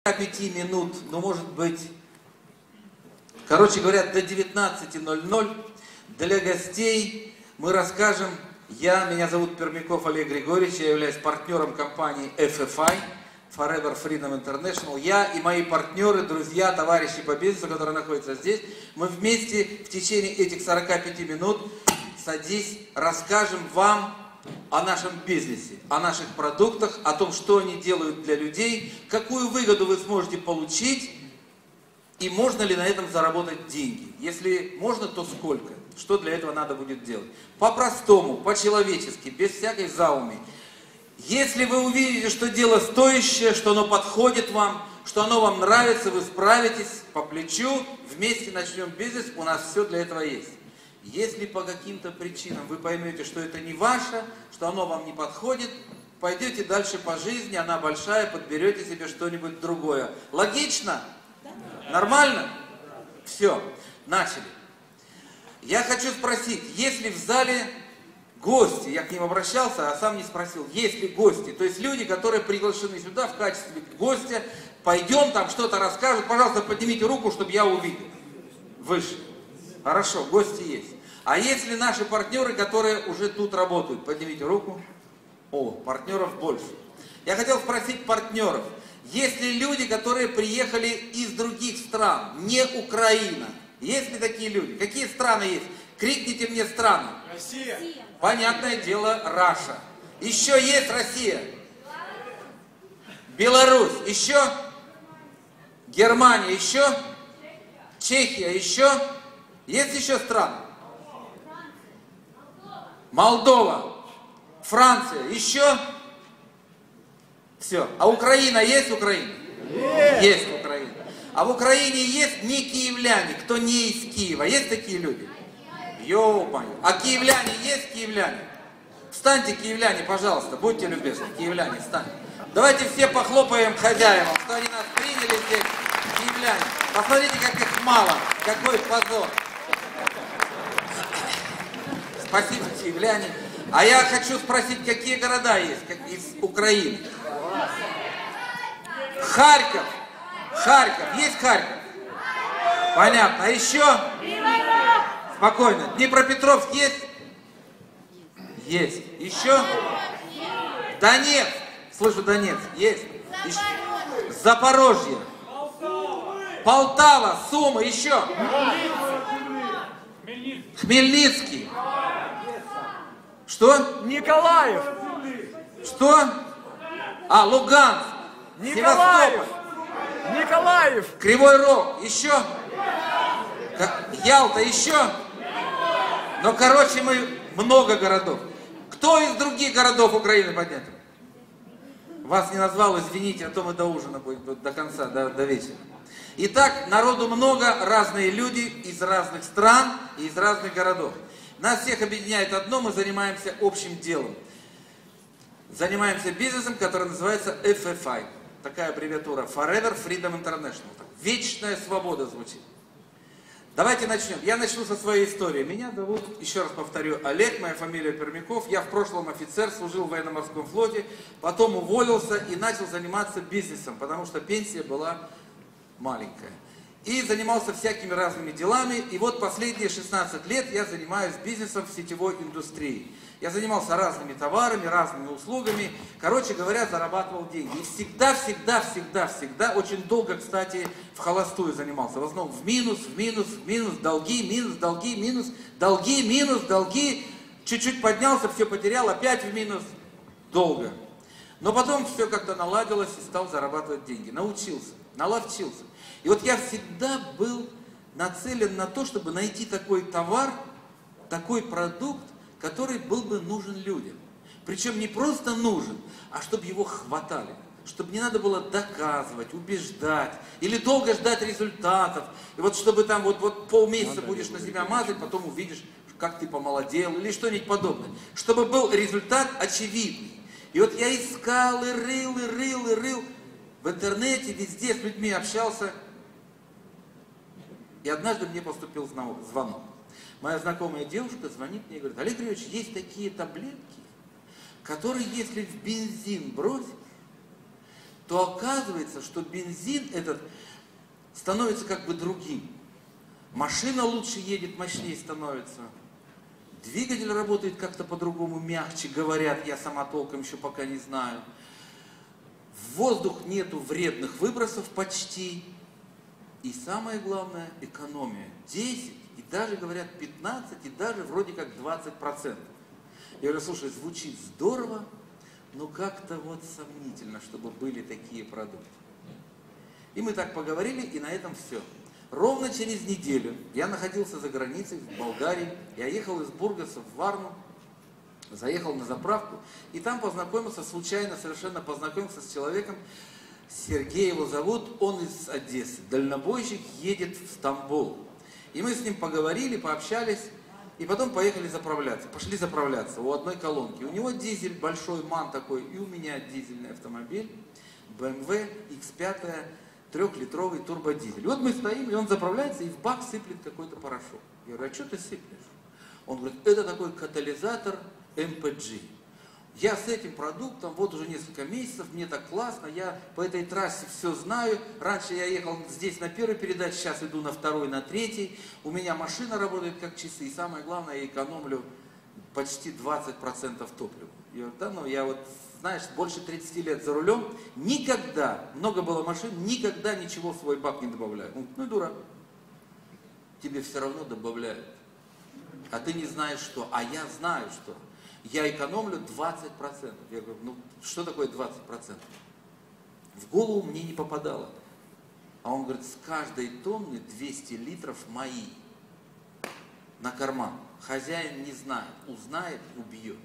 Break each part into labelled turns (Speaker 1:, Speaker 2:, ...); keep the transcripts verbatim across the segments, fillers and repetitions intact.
Speaker 1: пяти минут, ну может быть, короче говоря, до девятнадцати ноль-ноль для гостей мы расскажем. Я, меня зовут Пермяков Олег Григорьевич, я являюсь партнером компании эф эф ай, Forever Freedom International. Я и мои партнеры, друзья, товарищи по бизнесу, которые находятся здесь, мы вместе в течение этих сорока пяти минут, садись, расскажем вам о нашем бизнесе, о наших продуктах, о том, что они делают для людей, какую выгоду вы сможете получить и можно ли на этом заработать деньги. Если можно, то сколько? Что для этого надо будет делать? По-простому, по-человечески, без всякой зауми. Если вы увидите, что дело стоящее, что оно подходит вам, что оно вам нравится, вы справитесь по плечу, вместе начнем бизнес, у нас все для этого есть. Если по каким-то причинам вы поймете, что это не ваше, что оно вам не подходит, пойдете дальше по жизни, она большая, подберете себе что-нибудь другое. Логично? Да. Нормально? Все, начали. Я хочу спросить, есть ли в зале гости? Я к ним обращался, а сам не спросил, есть ли гости? То есть люди, которые приглашены сюда в качестве гостя, пойдем там что-то расскажут, пожалуйста, поднимите руку, чтобы я увидел. Выше. Хорошо, гости есть. А есть ли наши партнеры, которые уже тут работают? Поднимите руку. О, партнеров больше. Я хотел спросить партнеров. Есть ли люди, которые приехали из других стран, не Украина? Есть ли такие люди? Какие страны есть? Крикните мне страны.
Speaker 2: Россия.
Speaker 1: Понятное дело, Раша. Еще есть Россия. Беларусь. Еще? Германия. Еще? Чехия. Еще? Есть еще страны? Молдова, Франция, еще? Все. А Украина есть Украина?
Speaker 2: Есть.
Speaker 1: Есть Украина. А в Украине есть не киевляне, кто не из Киева. Есть такие люди? Ё-моё. А киевляне есть киевляне? Встаньте, киевляне, пожалуйста, будьте любезны. Киевляне, встаньте. Давайте все похлопаем хозяевам, что они нас приняли здесь, киевляне. Посмотрите, как их мало, какой позор. Спасибо, киевляне. А я хочу спросить, какие города есть как из Украины? Харьков. Харьков. Есть Харьков? Понятно. А еще? Спокойно. Днепропетровск есть? Есть. Еще? Донецк. Слышу, Донецк. Есть. Еще? Запорожье. Полтава. Сума. Еще? Хмельницкий. Что?
Speaker 2: Николаев.
Speaker 1: Что? А, Луганск.
Speaker 2: Николаев.
Speaker 1: Севастополь.
Speaker 2: Николаев.
Speaker 1: Кривой Рог. Еще? Ялта. Еще? Ну, короче, мы много городов. Кто из других городов Украины поднят? Вас не назвал, извините, а то мы до ужина будем, до конца, до, до вечера. Итак, народу много, разные люди из разных стран и из разных городов. Нас всех объединяет одно, мы занимаемся общим делом. Занимаемся бизнесом, который называется эф эф ай. Такая аббревиатура Forever Freedom International. Вечная свобода звучит. Давайте начнем. Я начну со своей истории. Меня зовут, еще раз повторю, Олег, моя фамилия Пермяков. Я в прошлом офицер, служил в военно-морском флоте, потом уволился и начал заниматься бизнесом, потому что пенсия была маленькая. И занимался всякими разными делами. И вот последние шестнадцать лет я занимаюсь бизнесом в сетевой индустрии. Я занимался разными товарами, разными услугами. Короче говоря, зарабатывал деньги. И всегда, всегда, всегда, всегда, очень долго, кстати, в холостую занимался. В основном в минус, в минус, в минус, долги, минус, долги, минус, долги, минус, долги. Чуть-чуть поднялся, все потерял, опять в минус. Долго. Но потом все как-то наладилось и стал зарабатывать деньги. Научился, наловчился. И вот я всегда был нацелен на то, чтобы найти такой товар, такой продукт, который был бы нужен людям. Причем не просто нужен, а чтобы его хватали. Чтобы не надо было доказывать, убеждать, или долго ждать результатов. И вот чтобы там вот, вот полмесяца будешь на себя мазать, потом увидишь, как ты помолодел, или что-нибудь подобное. Чтобы был результат очевидный. И вот я искал, и рыл, и рыл, и рыл. В интернете, везде с людьми общался. И однажды мне поступил звонок. Моя знакомая девушка звонит мне и говорит: Олег Григорьевич, есть такие таблетки, которые, если в бензин бросить, то оказывается, что бензин этот становится как бы другим. Машина лучше едет, мощнее становится. Двигатель работает как-то по-другому, мягче, говорят, я сама толком еще пока не знаю. В воздух нету вредных выбросов почти. И самое главное, экономия. десять, и даже говорят пятнадцать, и даже вроде как двадцать процентов. Я говорю, слушай, звучит здорово, но как-то вот сомнительно, чтобы были такие продукты. И мы так поговорили, и на этом все. Ровно через неделю я находился за границей, в Болгарии. Я ехал из Бургаса в Варну, заехал на заправку, и там познакомился, случайно совершенно познакомился с человеком, Сергей его зовут, он из Одессы, дальнобойщик, едет в Стамбул. И мы с ним поговорили, пообщались, и потом поехали заправляться. Пошли заправляться у одной колонки. У него дизель, большой МАН такой, и у меня дизельный автомобиль, бэ эм вэ икс пять, трехлитровый турбодизель. И вот мы стоим, и он заправляется, и в бак сыплет какой-то порошок. Я говорю, а что ты сыплешь? Он говорит, это такой катализатор эм пэ джи. Я с этим продуктом вот уже несколько месяцев, мне так классно, я по этой трассе все знаю. Раньше я ехал здесь на первой передаче, сейчас иду на второй, на третьей. У меня машина работает как часы, и самое главное, я экономлю почти двадцать процентов топлива. Я говорю, да, ну я вот, знаешь, больше тридцати лет за рулем, никогда, много было машин, никогда ничего в свой бак не добавляю. Он, ну и дурак, тебе все равно добавляют. А ты не знаешь что, а я знаю что. Я экономлю двадцать процентов. Я говорю, ну что такое двадцать процентов? В голову мне не попадало. А он говорит, с каждой тонны двести литров мои. На карман. Хозяин не знает. Узнает, убьет.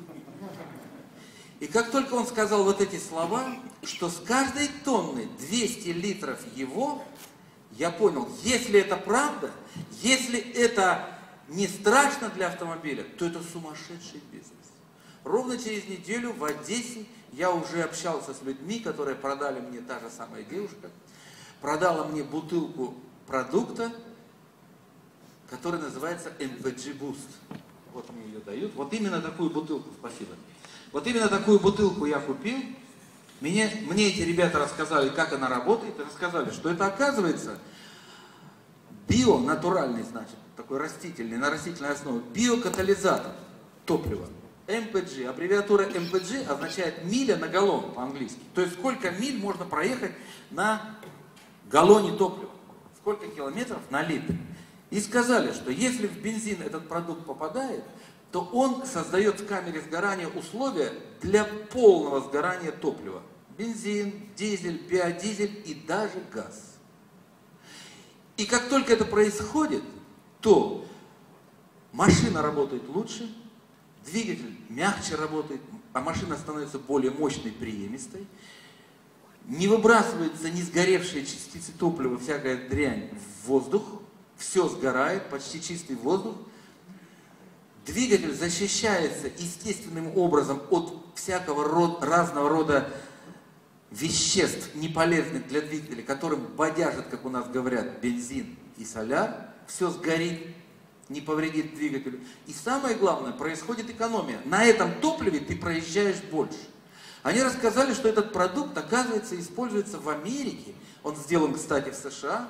Speaker 1: И как только он сказал вот эти слова, что с каждой тонны двести литров его, я понял, если это правда, если это не страшно для автомобиля, то это сумасшедший бизнес. Ровно через неделю в Одессе я уже общался с людьми, которые продали мне, та же самая девушка, продала мне бутылку продукта, который называется эм пэ джи Boost. Вот мне ее дают. Вот именно такую бутылку, спасибо. Вот именно такую бутылку я купил. Мне, мне эти ребята рассказали, как она работает, и рассказали, что это оказывается био, натуральный, значит, такой растительный, на растительной основе, биокатализатор топлива. эм пэ джи, аббревиатура эм пэ джи означает миля на галлон по-английски. То есть сколько миль можно проехать на галлоне топлива, сколько километров на литр. И сказали, что если в бензин этот продукт попадает, то он создает в камере сгорания условия для полного сгорания топлива. Бензин, дизель, биодизель и даже газ. И как только это происходит, то машина работает лучше, двигатель мягче работает, а машина становится более мощной, приемистой, не выбрасываются не сгоревшие частицы топлива, всякая дрянь в воздух, все сгорает, почти чистый воздух. Двигатель защищается естественным образом от всякого рода, разного рода веществ, неполезных для двигателя, которым бодяжит, как у нас говорят, бензин и соляр. Все сгорит, не повредит двигателю. И самое главное, происходит экономия. На этом топливе ты проезжаешь больше. Они рассказали, что этот продукт, оказывается, используется в Америке. Он сделан, кстати, в США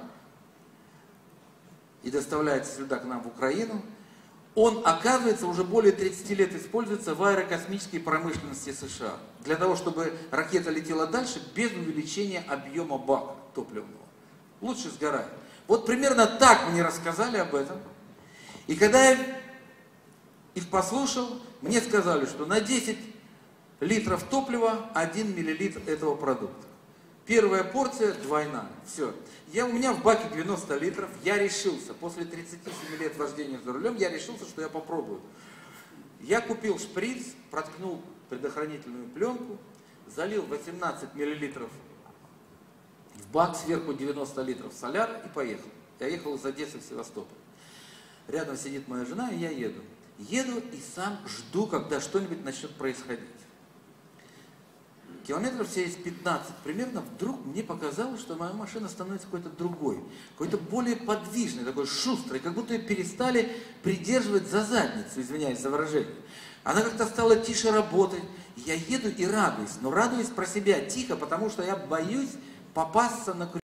Speaker 1: и доставляется сюда к нам в Украину. Он, оказывается, уже более тридцати лет используется в аэрокосмической промышленности США. Для того, чтобы ракета летела дальше без увеличения объема бака топливного. Лучше сгорает. Вот примерно так мне рассказали об этом. И когда я их послушал, мне сказали, что на десять литров топлива один миллилитр этого продукта. Первая порция двойная. Все. Я, у меня в баке девяносто литров. Я решился, после тридцати семи лет вождения за рулем, я решился, что я попробую. Я купил шприц, проткнул предохранительную пленку, залил восемнадцать миллилитров в бак, сверху девяносто литров соляр и поехал. Я ехал из Одессы в Севастополь. Рядом сидит моя жена, и я еду. Еду и сам жду, когда что-нибудь начнет происходить. Километров через пятнадцать примерно вдруг мне показалось, что моя машина становится какой-то другой, какой-то более подвижной, такой шустрой, как будто ее перестали придерживать за задницу, извиняюсь за выражение. Она как-то стала тише работать. Я еду и радуюсь, но радуюсь про себя тихо, потому что я боюсь попасться на крючок.